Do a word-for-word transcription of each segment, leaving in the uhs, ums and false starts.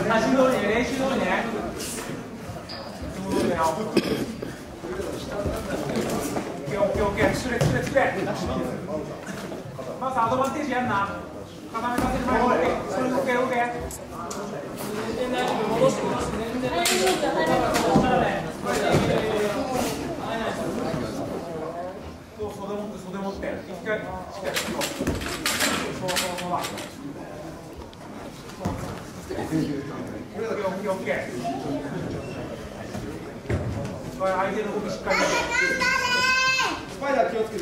写真通りね、練習通りね。オッケーオッケーオッケー、つくれつくれつくれ。まずアドバンテージやんな。固めさせる前にオッケー、それオッケーオッケー。戻して戻して全然大丈夫。そう袖持って袖持って一回しっかりつくよ。そうそうそうだ。オッケーオッケーオッケー。相手の動きしっかり。スパイダー気をつけて。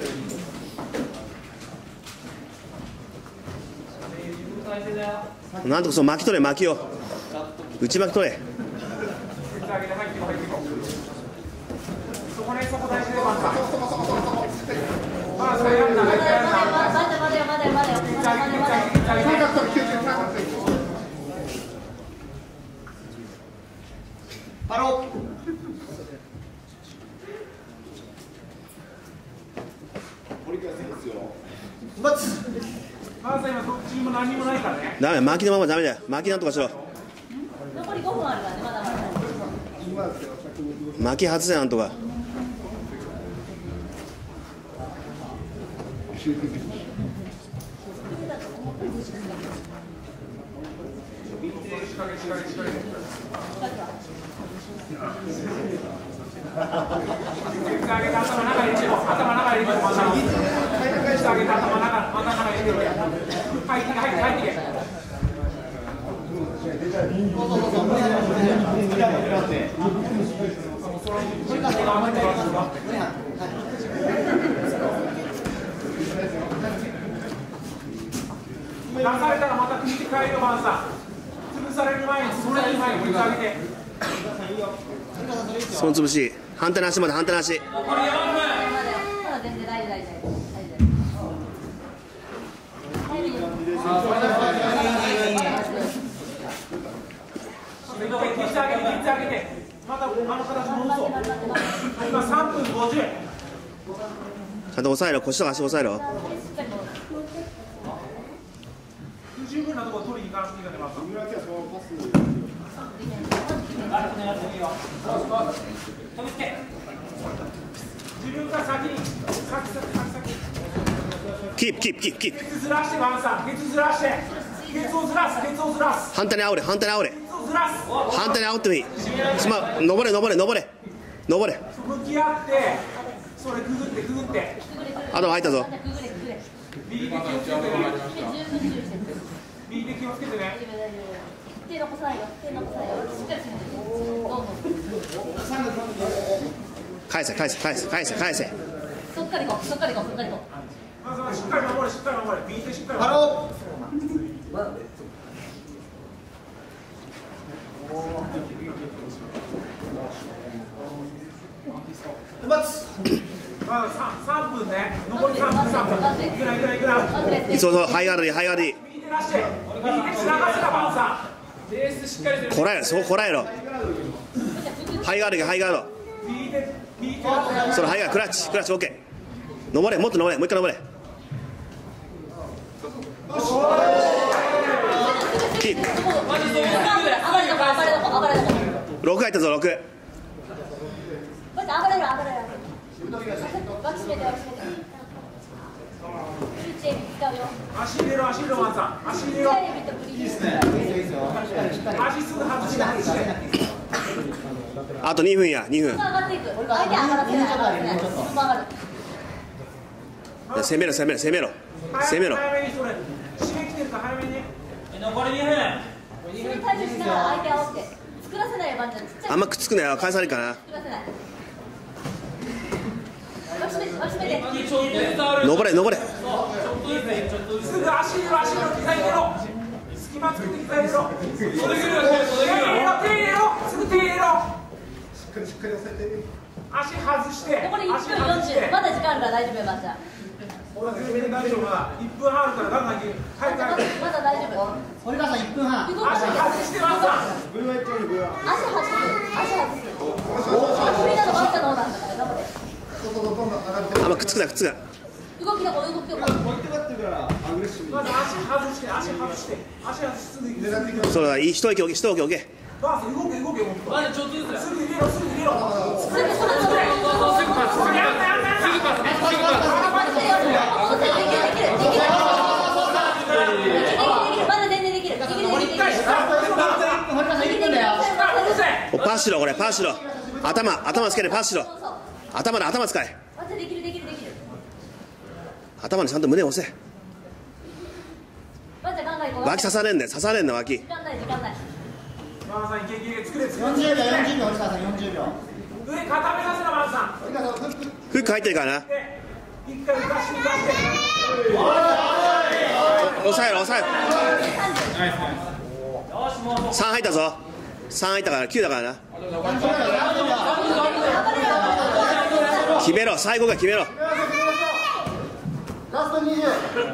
なんとかそう巻き取れ巻きを内巻き取れ。 そこねそこ大事でまた。まあそれやんな。まだまだまだまだまだまだ。ハロー。まず今どっちにも何もないからね。 ダメ巻きのままダメだよ。巻きなんとかしろ。 残りごふんあるからね、まだまだ。 巻き外せなんとか。 出されたらまた組み替えるバンさん。潰される前にそれに前に振り上げて。 その潰し。反対の足まで反対の足。 まだ全然大丈夫大丈夫。 切ってあげて切ってあげて。またあの形戻そう。今さんぷんごじゅう。 ちゃんと押さえろ。腰とか足押さえろ。 不十分なところ取りに行かなくていいかね、まず。自分が先に、先先先先。 キープキープキープキープ。 ケツずらしてバンさん、ケツずらして。ケツをずらす、ケツをずらす。 反対に煽れ反対に煽れ。 ケツをずらす。 反対に煽ってもいい。すまん、登れ登れ登れ登れ。 向き合って、それくぐってくぐって。 あと入ったぞ。 右手気をつけてね。右手気をつけてね。 手残さないよ、手残さないよ。しっかりしてね。どうぞ。 返せ返せ返せ返せ返せ。 そっかり行こう、そっかり行こう、そっかり行こう。 まずはしっかり守れ、しっかり守れ。右手しっかり守れ。 ハロー。待つ。 まださんぷんね。残りさんぷんさんぷん。いくらいくらいくら。 そうそうハイガードでハイガードで。 右手出して。右手つながせたバンさん。ベースしっかりしてる。 こらえろそうこらえろ。ハイガードでハイガード。 右手右手。 そのハイガードクラッチクラッチオッケー。登れもっと登れもう一回登れ。キープ。ろく入ったぞろく。 足入れろ足入れろワンさん足入れろ。いいですね。足すぐ外して外して。 あとにふんやにふん。攻めろ攻めろ攻めろ攻めろ。 早めにそれ締め切ってるか早めに。残りにふん。 体重しながら相手合わせて作らせないよ、バンちゃん。ちっちゃい。 あんまくっつくなよ返されるかな。 作らせない。脇締めて脇締めて。 登れ登れ。 すぐ足入れろ足入れろ膝入れろ。隙間作って膝入れろ。手入れろ手入れろすぐ手入れろ。しっかりしっかり押さえて。足外して。 残りいっぷんよんじゅう。まだ時間あるから大丈夫よ、バンちゃん。 俺全然大丈夫だ。いっぷんはんあるからガンガンいける。早く早く。 まだ大丈夫。 堀川さんいっぷんはん。 足外してワンさん。 足外す。足外す。振りなのバンちゃんの方なんだから頑張れ。 あんまくっつくなくっつくな。 動きどこ動きどこ。 まず足外して足外して足外してすぐ入れそうだ、一息置け、一息置け。 バース動け動け動け。 まだちょっとずつだよ。 すぐ入れろすぐ入れろ。 すぐそのそれそうそうすぐパス。すぐやんなやんなやんな。 パス。すぐパス。 できるできるできるできるまだ全然できるできるできるできる堀川さんいっぷんだよ。 パスしろ、これ、パスしろ。頭、頭つけてパスしろ。頭で頭使え。 まだできるできるできる頭でちゃんと胸を押せ。 まだ考えこう脇刺されんねん、刺されんねん、脇。 時間ない時間ないバーさんいけいけ作れ作れ。 四十秒、四十秒、堀川さん、四十秒。 上固めさせなバーさん。 堀川さん、フック。 フック入ってるからな。 で一回浮かして浮かして。 抑えろ、抑えろ。さん入ったぞ。さん入ったから、きゅうだからな。決めろ、最後が決めろ。 ラスト二十。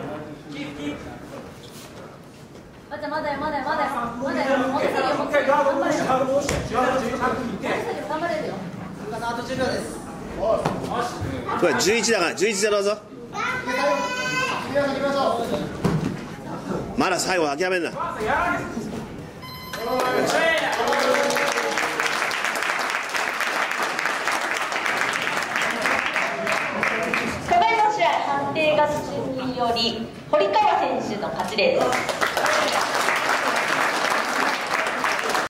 まだまだよまだよまだよまだよもっと先よもっと先一回ガード頑張れよ戻してガード戻して。ガード戻して軽く引いて。 頑張れるよ堀川さん、あと十秒です。 これじゅういちだから、じゅういちでどうぞ。 決めましょう、決めましょう。 まだ最後諦めんな。 バーさんやられてる。 ただいま試合判定が進みにより堀川選手の勝ちです。